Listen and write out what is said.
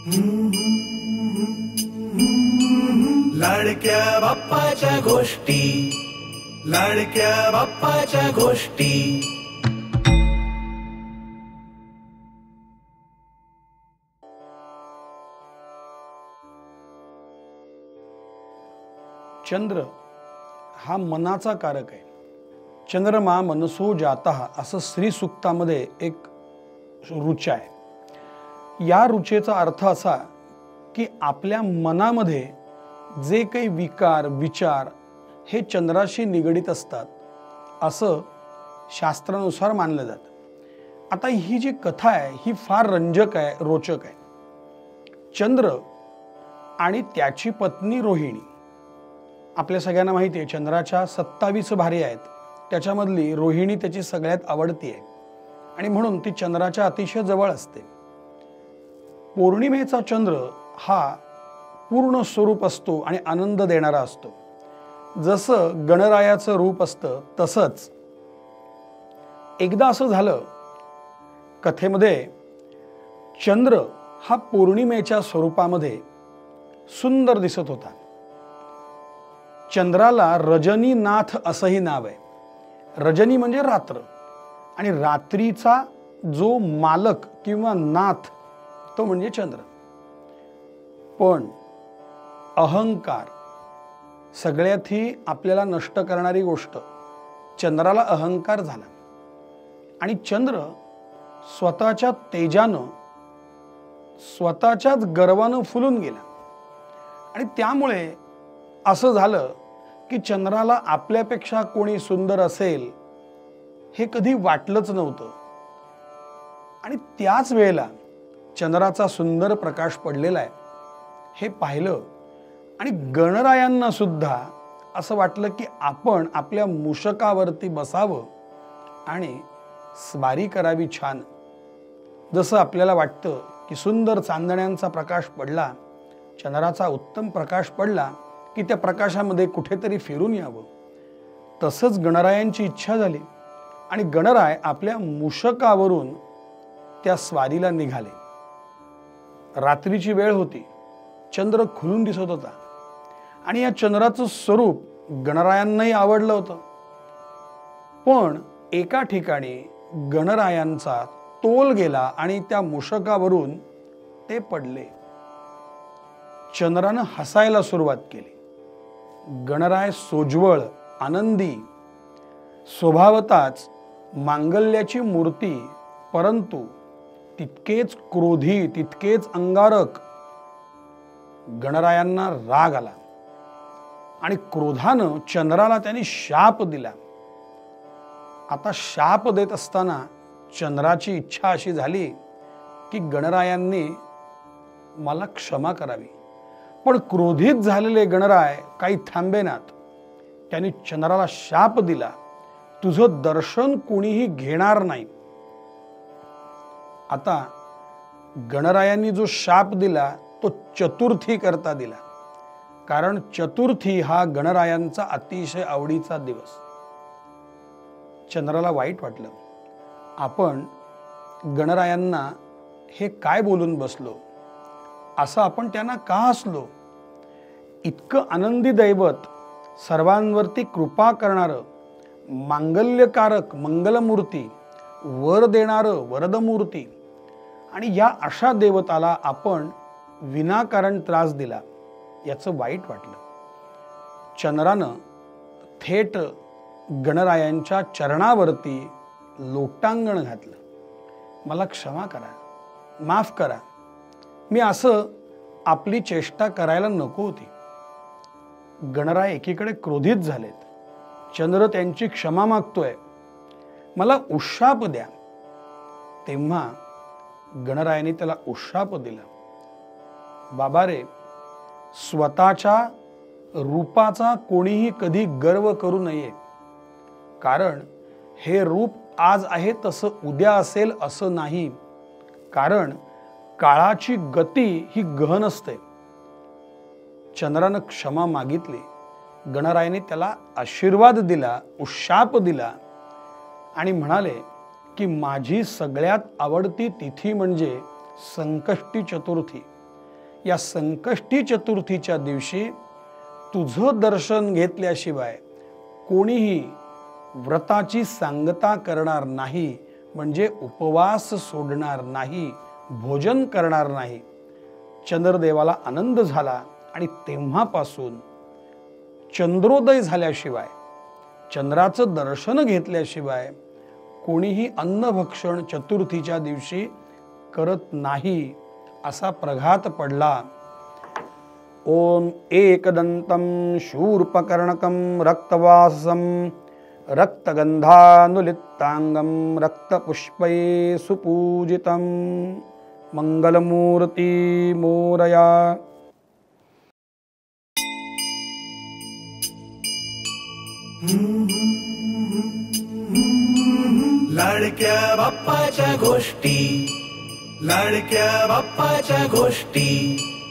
लाडक्या बाप्पाच्या गोष्टी, लाडक्या बाप्पाच्या गोष्टी। चंद्र हा मनाचा कारक आहे। चंद्रमा मनसो जातः असं श्री सूक्तामध्ये एक ऋचा आहे। या ऋचेचा अर्थ असा की आपल्या मनामध्ये जे काही विकार विचार हे चंद्राशी निगडित असतात असं शास्त्रानुसार मानलं जातं। आता ही जी कथा आहे ही फार रंजक आहे, रोचक आहे। चंद्र आणि त्याची पत्नी रोहिणी, आपल्या सगळ्यांना माहिती आहे चंद्राच्या 27 भार्या आहेत, त्याच्यामधली रोहिणी त्याची सगळ्यात आवडती आहे आणि म्हणून ती चंद्राच्या अतिशय जवळ असते। पौर्णिमेचा चंद्र हा पूर्ण स्वरूप असतो आणि आनंद देणारा असतो। जसं गणरायाचं रूप असतं तसंच एकदा असं झालं कथेमध्ये, चंद्र हा पौर्णिमेच्या स्वरूपामध्ये सुंदर दिसत होता। चंद्राला रजनीनाथ असंही नाव आहे। रजनी म्हणजे रात्र आणि रात्रीचा जो मालक किंवा नाथ तो म्हणजे चंद्र। पण अहंकार सगळ्यातही आपल्याला नष्ट करणारी गोष्ट, चंद्राला अहंकार झाला आणि चंद्र स्वतःच्या तेजानं स्वतःच्याच गर्वानं फुलून गेला आणि त्यामुळे असं झालं की चंद्राला आपल्यापेक्षा कोणी सुंदर असेल हे कधी वाटलंच नव्हतं। आणि त्याच वेळेला चंद्राचा सुंदर प्रकाश पडलेला आहे हे पाहिलं आणि गणरायांना सुद्धा असं वाटलं की आपण आपल्या मूषकावरती बसावं आणि स्वारी करावी छान। जसं आपल्याला वाटतं की सुंदर चांदण्यांचा प्रकाश पडला, चंद्राचा उत्तम प्रकाश पडला की त्या प्रकाशामध्ये कुठेतरी फिरून यावं, तसंच गणरायांची इच्छा झाली आणि गणराय आपल्या मूषकावरून त्या स्वारीला निघाले। रात्रीची वेळ होती, चंद्र खुलून दिसत होता आणि या चंद्राचं स्वरूप गणरायांनाही आवडलं होतं। पण एका ठिकाणी गणरायांचा तोल गेला आणि त्या मूषकावरून ते पडले। चंद्रानं हसायला सुरुवात केली। गणराय सोज्वळ आनंदी, स्वभावताच मांगल्याची मूर्ती, परंतु तितकेच क्रोधी, तितकेच अंगारक। गणरायांना राग आला आणि क्रोधानं चंद्राला त्यांनी शाप दिला। आता शाप देत असताना चंद्राची इच्छा अशी झाली की गणरायांनी मला क्षमा करावी, पण क्रोधित झालेले गणराय काही थांबेनात। त्यांनी चंद्राला शाप दिला, तुझं दर्शन कोणीही घेणार नाही। आता गणरायांनी जो शाप दिला तो चतुर्थी करता दिला, कारण चतुर्थी हा गणरायांचा अतिशय आवडीचा दिवस। चंद्राला वाईट वाटलं, आपण गणरायांना हे काय बोलून बसलो, असं आपण त्यांना का हसलो। इतकं आनंदी दैवत, सर्वांवरती कृपा करणारं, मांगल्यकारक मंगलमूर्ती, वर देणारं वरदमूर्ती, आणि या अशा देवताला आपण विनाकारण त्रास दिला, याचं वाईट वाटलं। चंद्रानं थेट गणरायांच्या चरणावरती लोटांगण घातलं, मला क्षमा करा, माफ करा, मी असं आपली चेष्टा करायला नको होती। गणराय एकीकडे क्रोधित झालेत, चंद्र त्यांची क्षमा मागतोय, मला उशाप द्या। तेव्हा गणरायांनी त्याला उशाप दिला, बाबा रे, स्वतःच्या रूपाचा कोणीही कधी गर्व करू नये, कारण हे रूप आज आहे तसं उद्या असेल असं नाही, कारण काळाची गती ही गहन असते। चंद्रानं क्षमा मागितली, गणरायाने त्याला आशीर्वाद दिला, उशाप दिला आणि म्हणाले की माझी सगळ्यात आवडती तिथी म्हणजे संकष्टी चतुर्थी, या संकष्टी चतुर्थीच्या दिवशी तुझं दर्शन घेतल्याशिवाय कोणीही व्रताची सांगता करणार नाही, म्हणजे उपवास सोडणार नाही, भोजन करणार नाही. चंद्रदेवाला आनंद झाला आणि तेव्हापासून चंद्रोदय झाल्याशिवाय, चंद्राचं दर्शन घेतल्याशिवाय कोणीही अन्नभक्षण चतुर्थीच्या दिवशी करत नाही, असा प्रघात पडला. ओम एकदंतं शूर्पकर्णकं रक्तवासं रक्तगंधानुलिप्तांगं रक्तपुष्पैः सुपूजितं मंगलमूर्ति मोरया. लाडक्या बाप्पाच्या गोष्टी, लाडक्या बाप्पाच्या गोष्टी.